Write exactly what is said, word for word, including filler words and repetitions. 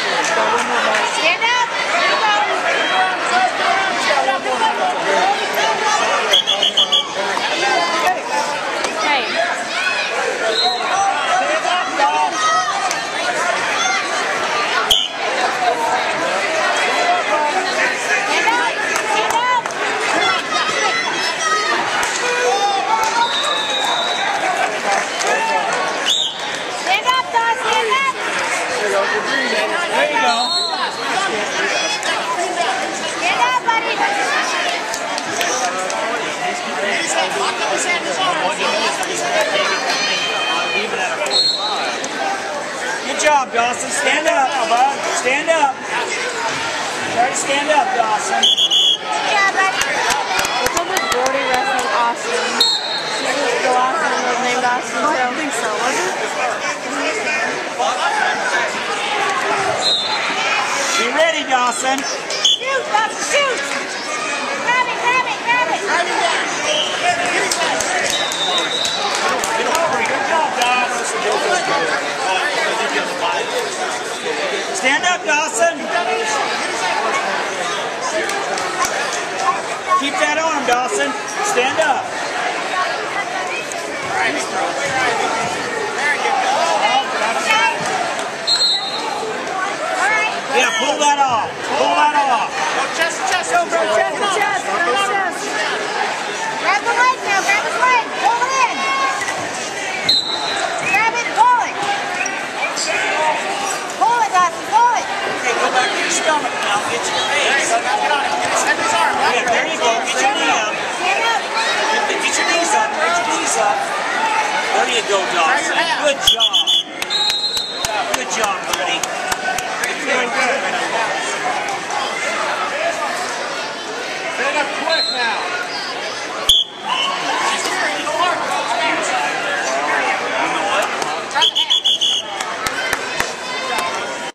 Stand up. There you go. Stand up, buddy. Good job, Dawson. Stand up, bud. Stand up. Try to stand up, Dawson. Good job, buddy. What's up with Gordy wrestling Austin? She was the last one was named Austin, so. I don't think so, was it? Be ready, Dawson. Shoot, Dawson, shoot. Grab it, grab it, grab it. Good job, Dawson. Stand up, Dawson. Keep that arm, Dawson. Stand up. Yeah, pull that off. Pull that off. Go chest to chest. Go, bro, chest to chest. Go chest. Grab the leg now, grab his leg. Pull it in. Grab it, pull it. Pull it, Dawson, pull it. Okay, go back to your stomach now. Get your face. Get on it. Get his head, his arm. Yeah, there you go. Get your knee up. Stand up. Get your knees up. Get your knees up. There you go, Dawson. Good job.